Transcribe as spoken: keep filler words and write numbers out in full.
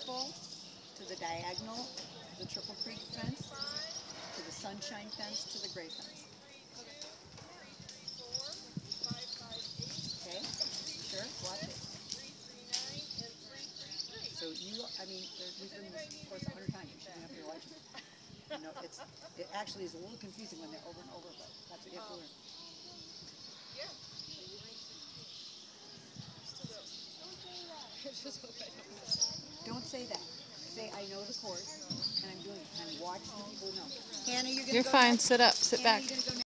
purple to the diagonal, the Triple Creek fence, to the Sunshine fence, to the gray fence. Okay? Sure? Watch it. So you, I mean, we've done this course a hundred times. You shouldn't have to watch it. You know, it's, it actually is a little confusing when they're over and over, but that's what you have to learn. Don't say that. Say, I know the course, and I'm doing it. I'm watching people know. Hannah, you're going to You're go fine. next? Sit up. Sit Hannah, back.